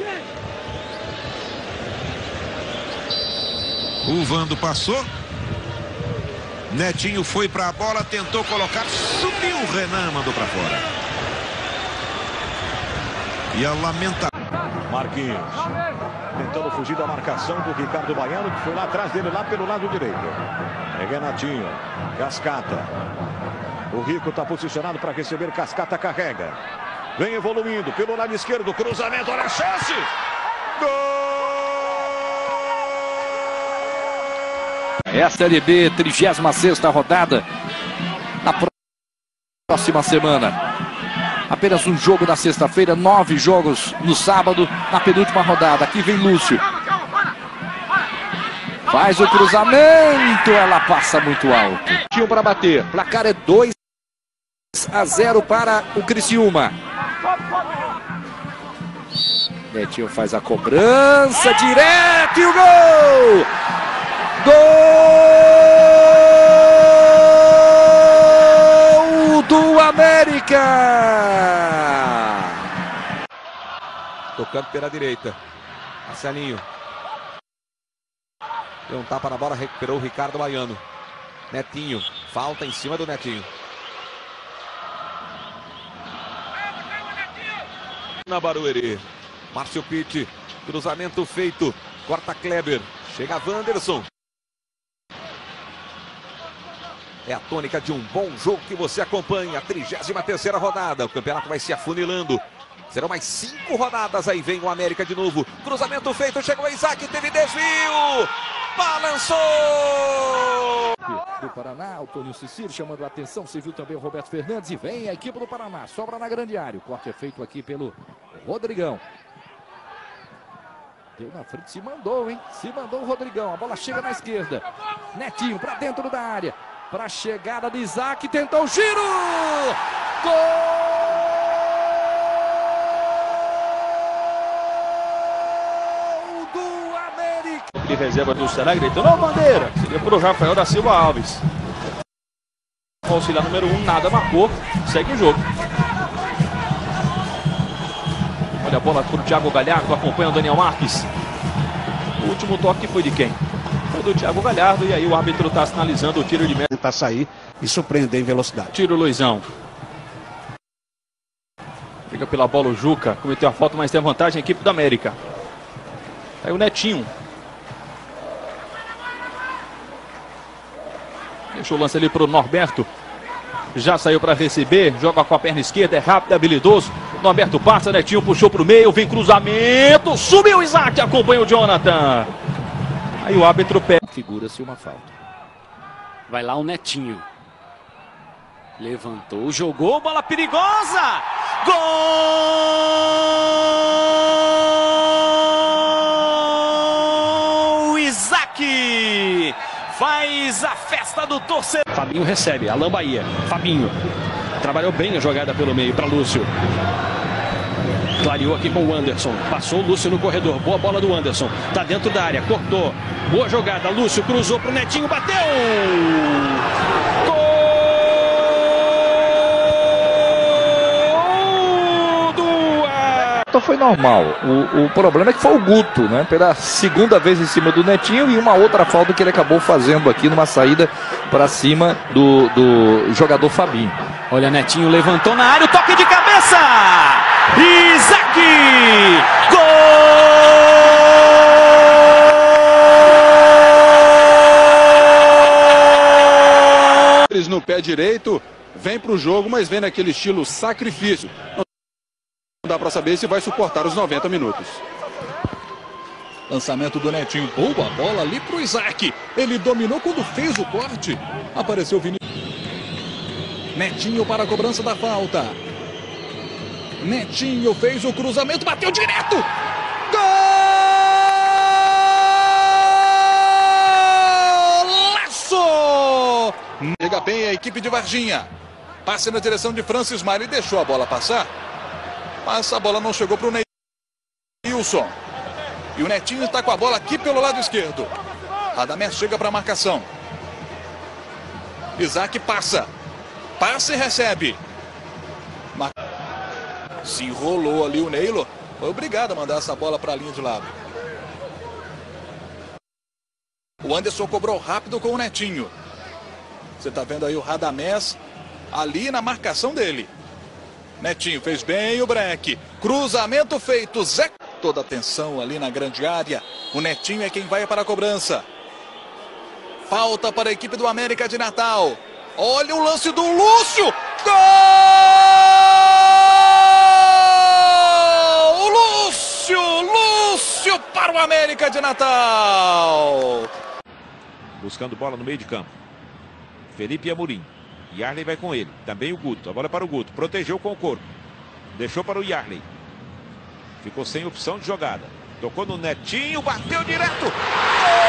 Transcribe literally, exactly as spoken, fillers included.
O Vando passou. Netinho foi para a bola, tentou colocar, subiu o Renan, mandou para fora. E a lamentável. Marquinhos tentando fugir da marcação do Ricardo Baiano, que foi lá atrás dele, lá pelo lado direito. É Renatinho, Cascata. O Rico está posicionado para receber, Cascata carrega. Vem evoluindo pelo lado esquerdo, cruzamento, olha a chance! Gol! É a Série B, trigésima sexta rodada. Na próxima semana. Apenas um jogo na sexta-feira, nove jogos no sábado, na penúltima rodada. Aqui vem Lúcio. Faz o cruzamento, ela passa muito alto. Tinha para bater, placar é dois a zero para o Criciúma. Netinho faz a cobrança, direto e o gol! Gol do América! Tocando pela direita. Marcelinho. Deu um tapa na bola, recuperou o Ricardo Baiano. Netinho. Falta em cima do Netinho. Na Barueri. Márcio Pitti. Cruzamento feito. Corta Kleber. Chega Wanderson. É a tônica de um bom jogo que você acompanha. A trigésima terceira rodada. O campeonato vai se afunilando. Serão mais cinco rodadas. Aí vem o América de novo. Cruzamento feito. Chegou o Isaac. Teve desvio. Balançou. Do Paraná, o Toninho Cicílio chamando a atenção. Você viu também o Roberto Fernandes. E vem a equipe do Paraná. Sobra na grande área. O corte é feito aqui pelo Rodrigão. Deu na frente. Se mandou, hein? Se mandou o Rodrigão. A bola chega na esquerda. Netinho para dentro da área. Para a chegada de Isaac, tentou o giro! Gol do América! De reserva do Ceará, gritando, ó bandeira! Seria para o Rafael da Silva Alves. O auxiliar número um, nada marcou, segue o jogo. Olha a bola para o Thiago Galhardo, acompanha o Daniel Marques. O último toque foi de quem? Foi do Thiago Galhardo, e aí o árbitro está sinalizando o tiro de meta. Tentar sair e surpreender em velocidade. Tiro Luizão. Fica pela bola o Juca, cometeu a falta, mas tem a vantagem a equipe do América. Aí o Netinho. Deixou o lance ali para o Norberto. Já saiu para receber, joga com a perna esquerda, é rápido, é habilidoso. Norberto passa, Netinho puxou para o meio, vem cruzamento, subiu o Isaac, acompanha o Jonathan. Aí o árbitro pega. Figura-se uma falta. Vai lá o Netinho. Levantou, jogou, bola perigosa! Gol! Isaac faz a festa do torcedor. Fabinho recebe, Alain Bahia. Fabinho trabalhou bem a jogada pelo meio para Lúcio. Clareou aqui com o Anderson. Passou o Lúcio no corredor. Boa bola do Anderson. Tá dentro da área. Cortou. Boa jogada. Lúcio cruzou pro Netinho. Bateu! Gol do... Então foi normal. O, o problema é que foi o Guto, né? Pela segunda vez em cima do Netinho e uma outra falta que ele acabou fazendo aqui numa saída para cima do, do jogador Fabinho. Olha, Netinho levantou na área. O toque de cabeça! Isaac! Gol! No pé direito, vem para o jogo, mas vem naquele estilo sacrifício. Não dá para saber se vai suportar os noventa minutos. Lançamento do Netinho. Boa bola ali para o Isaac. Ele dominou quando fez o corte. Apareceu o Vinícius. Netinho para a cobrança da falta. Netinho fez o cruzamento, bateu direto. Golaço! Chega bem a equipe de Varginha. Passe na direção de Francis Maia. Ele deixou a bola passar. Mas a bola não chegou para o Neilson. E o Netinho está com a bola aqui pelo lado esquerdo. Radamés chega para a marcação. Isaac passa. Passa e recebe. Se enrolou ali o Neilo. Foi obrigado a mandar essa bola para a linha de lado. O Anderson cobrou rápido com o Netinho. Você está vendo aí o Radamés ali na marcação dele. Netinho fez bem o break. Cruzamento feito. Zé. Toda a atenção ali na grande área. O Netinho é quem vai para a cobrança. Falta para a equipe do América de Natal. Olha o lance do Lúcio. Gol! Lúcio! Lúcio para o América de Natal. Buscando bola no meio de campo. Felipe Amorim. Yarley vai com ele. Também o Guto. A bola para o Guto. Protegeu com o corpo. Deixou para o Yarley. Ficou sem opção de jogada. Tocou no Netinho. Bateu direto. Gol!